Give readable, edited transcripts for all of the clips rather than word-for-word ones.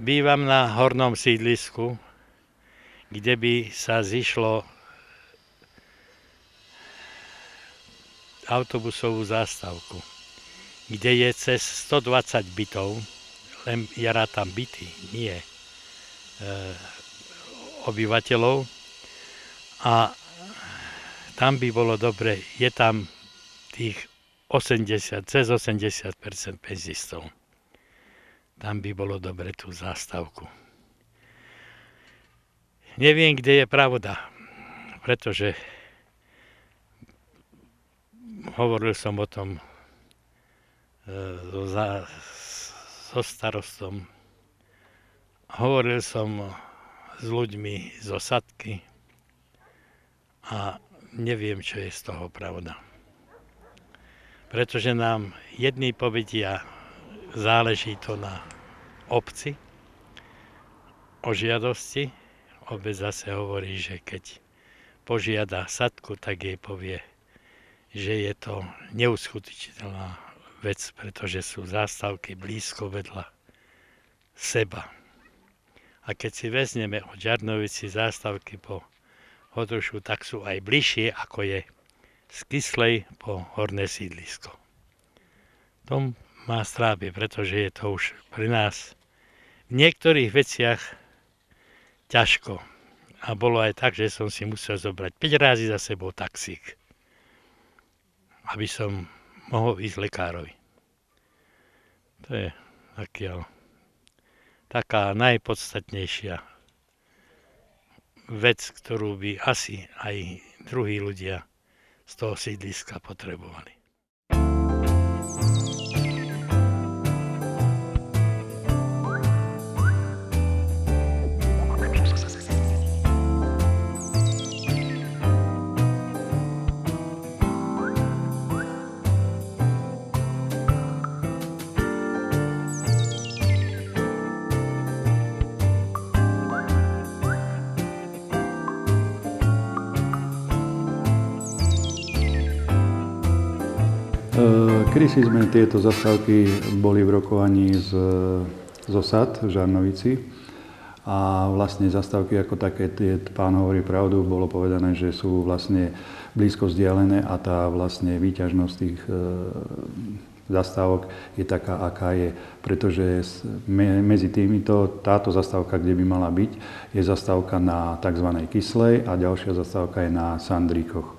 Bývam na hornom sídlisku, kde by sa zišlo autobusovú zástavku, kde je cez 120 bytov, len ja rátam byty, nie obyvateľov. A tam by bolo dobre, je tam tých 80, cez 80% penzistov. Tam by bolo dobre tú zástavku. Neviem, kde je pravda, pretože hovoril som o tom so starostom, hovoril som s ľuďmi z osadky a neviem, čo je z toho pravda. Pretože nám jedni povedia, záleží to na obci o žiadosti. Obec zase hovorí, že keď požiada sadku, tak jej povie, že je to neuskutečniteľná vec, pretože sú zástavky blízko vedľa seba. A keď si vezmeme od Žarnovici zástavky po Hodrušu, tak sú aj bližšie, ako je z Kyslej po Horné sídlisko. To má strábie, pretože je to už pre nás v niektorých veciach ťažko. A bolo aj tak, že som si musel zobrať 5 razy za sebou taxík, aby som mohol ísť lekárovi. To je taká najpodstatnejšia vec, ktorú by asi aj druhí ľudia z toho sídliska potrebovali. Kedysi sme tieto zastávky boli v rokovaní z osad v Žarnovici a vlastne zastávky ako také, pán hovorí pravdu, bolo povedané, že sú vlastne blízko vzdialené a tá vlastne výťažnosť tých zastávok je taká, aká je. Pretože medzi týmito, táto zastávka, kde by mala byť, je zastávka na tzv. Kyslej a ďalšia zastávka je na Sandríkoch.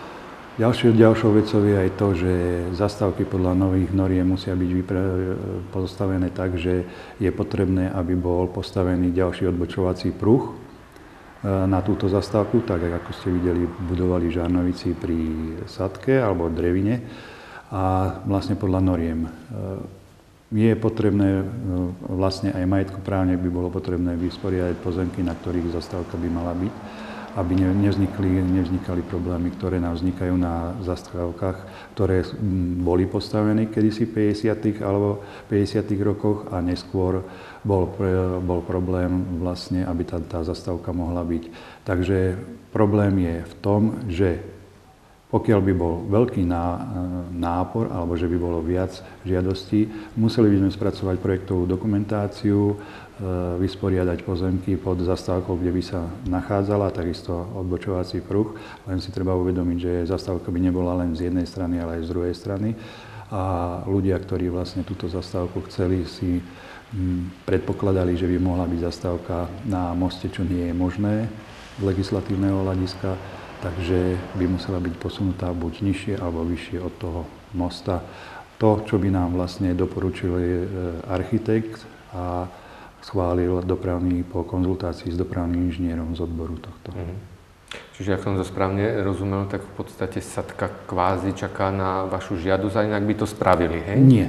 Ďalšou vecou je aj to, že zastávky podľa nových noriem musia byť postavené tak, že je potrebné, aby bol postavený ďalší odbočovací pruh na túto zastávku, tak ako ste videli, budovali Žarnovici pri Sadke alebo Drevine a vlastne podľa noriem. Je potrebné, vlastne aj majetkoprávne by bolo potrebné vysporiadať pozemky, na ktorých zastávka by mala byť, aby nevznikali problémy, ktoré nám vznikajú na zastávkach, ktoré boli postavené kedysi v 50. alebo 50. rokoch a neskôr bol problém vlastne, aby tá zastávka mohla byť. Takže problém je v tom, že pokiaľ by bol veľký nápor alebo že by bolo viac žiadostí, museli by sme spracovať projektovú dokumentáciu, vysporiadať pozemky pod zastávkou, kde by sa nachádzala, takisto odbočovací pruh. Len si treba uvedomiť, že zastávka by nebola len z jednej strany, ale aj z druhej strany. A ľudia, ktorí vlastne túto zastávku chceli, si predpokladali, že by mohla byť zastávka na moste, čo nie je možné z legislatívneho hľadiska, takže by musela byť posunutá buď nižšie alebo vyššie od toho mosta. To, čo by nám vlastne doporučil architekt a schválil po konzultácii s dopravným inžinierom z odboru tohto. Čiže ak som to správne rozumel, tak v podstate Sadka kvázi čaká na vašu žiadosť a inak by to spravili, hej? Nie.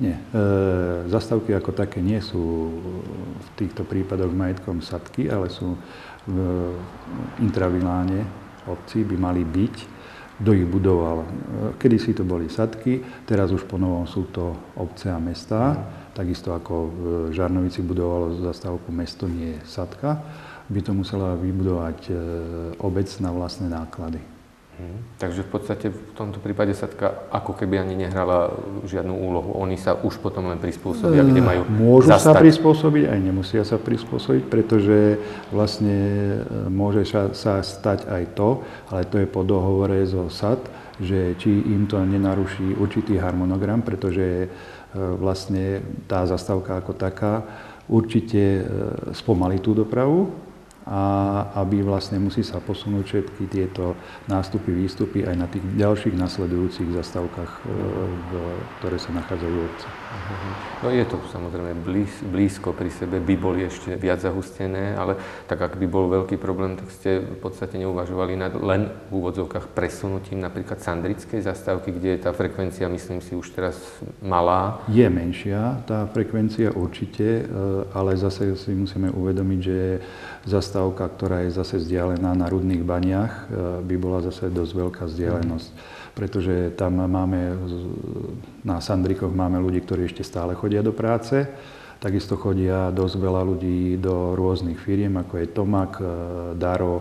Zastávky ako také nie sú v týchto prípadoch majetkom Sadky, ale sú v intraviláne obci, by mali byť. Kto ich budoval? Kedysi to boli Sadky, teraz už ponovom sú to obce a mestá. Takisto ako v Žarnovici budovalo zastávku mesto, nie je Sadka, by to musela vybudovať obec na vlastné náklady. Takže v podstate v tomto prípade Satka ako keby ani nehrala žiadnu úlohu. Oni sa už potom len prispôsobia, kde majú Môžu zastať. sa prispôsobiť, aj nemusia sa prispôsobiť, pretože vlastne môže sa stať aj to, ale to je po dohovore zo SAT, že či im to nenaruší určitý harmonogram, pretože vlastne tá zastávka ako taká určite spomalí tú dopravu, a aby vlastne musí sa posunúť všetky tieto nástupy, výstupy aj na tých ďalších nasledujúcich zastávkach, ktoré sa nachádzajú v obci. No je to samozrejme blízko pri sebe, by boli ešte viac zahustené, ale tak ak by bol veľký problém, tak ste v podstate neuvažovali nad len v úvodzovkách presunutím napríklad Sandrickej zastávky, kde je tá frekvencia, myslím si, už teraz malá. Je menšia tá frekvencia určite, ale zase si musíme uvedomiť, že zastávka, ktorá je zase vzdialená na Rudných baniach, by bola zase dosť veľká vzdialenosť. Pretože tam máme, na Sandrikoch máme ľudí, ktorí ešte stále chodia do práce. Takisto chodia dosť veľa ľudí do rôznych firiem, ako je Tomak, Daro,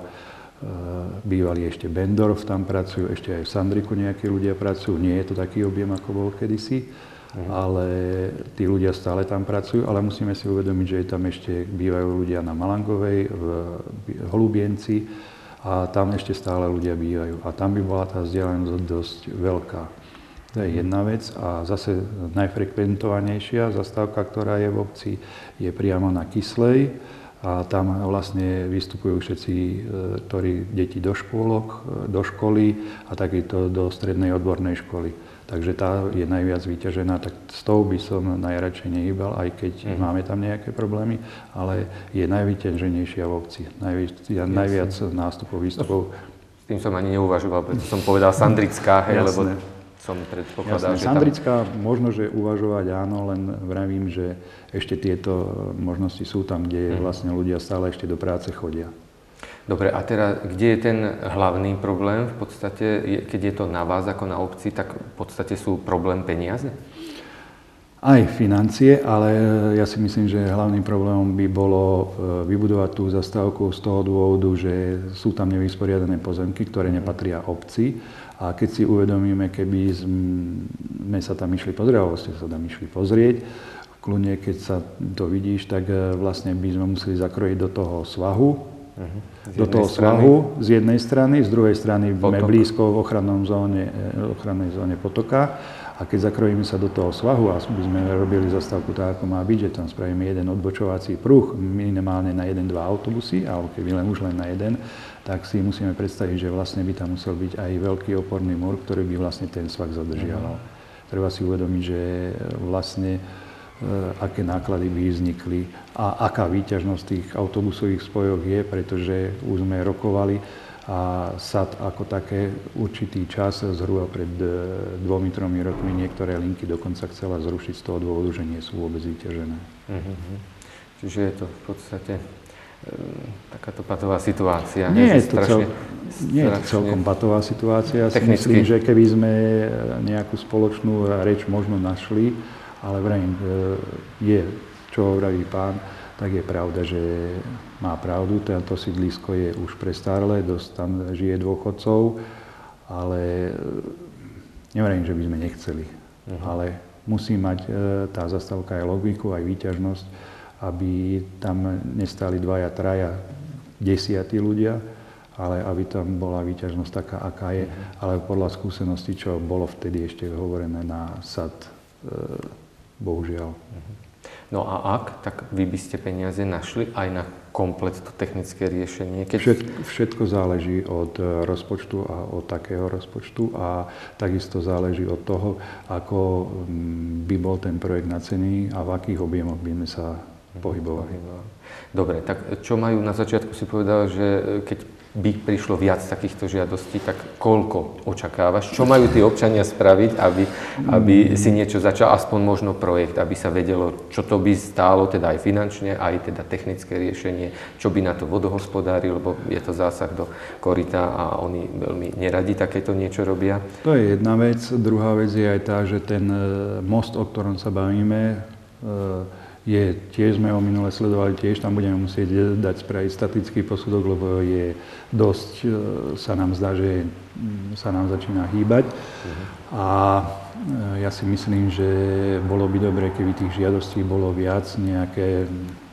bývalý ešte Bendorf tam pracujú, ešte aj v Sandriku nejakí ľudia pracujú. Nie je to taký objem, ako bol kedysi, ale tí ľudia stále tam pracujú. Ale musíme si uvedomiť, že tam ešte bývajú ľudia na Malangovej, v Holubienci, a tam ešte stále ľudia bývajú. A tam by bola tá vzdialenosť dosť veľká. To je jedna vec. A zase najfrekventovanejšia zastávka, ktorá je v obci, je priamo na Kyslej. A tam vlastne vystupujú všetci, ktorí deti do škôlok, do školy a takýto do strednej odbornej školy. Takže tá je najviac vyťažená, tak s tou by som najradšej nehýbal, aj keď máme tam nejaké problémy, ale je najvyťaženejšia v obci. Najviac nástupov, výstupov. S tým som ani neuvažoval, preto som povedal Sandrická, lebo som predpokladal, že tam... Sandrická možno, že uvažovať áno, len vravím, že ešte tieto možnosti sú tam, kde vlastne ľudia stále ešte do práce chodia. Dobre, a teraz, kde je ten hlavný problém? V podstate, keď je to na vás ako na obci, tak v podstate sú problém peniaze? Aj financie, ale ja si myslím, že hlavným problémom by bolo vybudovať tú zastávku z toho dôvodu, že sú tam nevysporiadané pozemky, ktoré nepatria obci. A keď si uvedomíme, keby sme sa tam išli pozrieť, alebo ste sa tam išli pozrieť, kľudne, keď sa to vidíš, tak vlastne by sme museli zakrojiť do toho svahu, do toho svahu z jednej strany, z druhej strany sme blízko v ochrannej zóne potoka. A keď zakrojíme sa do toho svahu a by sme robili zastávku tak, ako má byť, že tam spravíme jeden odbočovací pruh, minimálne na 1-2 autobusy, alebo keby už len na jeden, tak si musíme predstaviť, že vlastne by tam musel byť aj veľký oporný múr, ktorý by vlastne ten svah zadržiaval. Treba si uvedomiť, že vlastne aké náklady by vznikli a aká výťažnosť tých autobusových spojov je, pretože už sme rokovali a SAT ako také určitý čas, zhruba pred 2-3 rokmi, niektoré linky dokonca chcela zrušiť z toho dôvodu, že nie sú vôbec vyťažené. Čiže je to v podstate takáto patová situácia. Nie je to celkom patová situácia. Ja si myslím, že keby sme nejakú spoločnú reč možno našli, ale vrajím, je, čo hovorí pán, tak je pravda, že má pravdu. Tento sídlisko je už prestarlé, dosť tam žije dôchodcov, ale nevrajím, že by sme nechceli. Ale musí mať tá zastávka aj logiku, aj výťažnosť, aby tam nestáli 2, 3, 10 ľudia, ale aby tam bola výťažnosť taká, aká je. Ale podľa skúseností, čo bolo vtedy ešte hovorené na SAT, bohužiaľ. No a ak, tak vy by ste peniaze našli aj na komplet to technické riešenie? Všetko záleží od rozpočtu a od takého rozpočtu a takisto záleží od toho, ako by bol ten projekt nacený a v akých objemoch by sme sa pohybovali. Dobre, tak čo majú na začiatku si povedal, že keď by prišlo viac takýchto žiadostí, tak koľko očakávaš? Čo majú tí občania spraviť, aby si niečo začal, aspoň možno projekt, aby sa vedelo, čo to by stálo, teda aj finančne, aj teda technické riešenie, čo by na to vodohospodári, lebo je to zásah do koryta a oni veľmi neradi takéto niečo robia. To je jedna vec. Druhá vec je aj tá, že ten most, o ktorom sa bavíme, tiež sme ho minule sledovali, tiež tam budeme musieť dať spraviť statický posudok, lebo je dosť, sa nám zdá, že sa nám začína hýbať. A ja si myslím, že bolo by dobre, keby tých žiadostí bolo viac, nejaké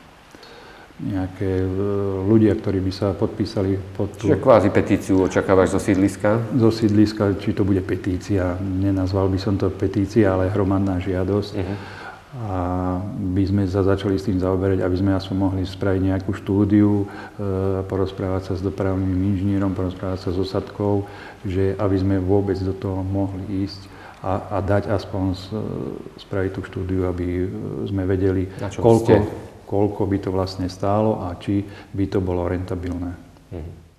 ľudia, ktorí by sa podpísali pod tú... Čiže kvázi petíciu očakávaš zo sídliska? Zo sídliska, či to bude petícia. Nenazval by som to petícia, ale hromadná žiadosť. A by sme sa začali s tým zaoberať, aby sme aspoň mohli spraviť nejakú štúdiu, porozprávať sa s dopravným inžinierom, porozprávať sa s osadkou, že aby sme vôbec do toho mohli ísť a dať aspoň spraviť tú štúdiu, aby sme vedeli, koľko by to vlastne stálo a či by to bolo rentabilné.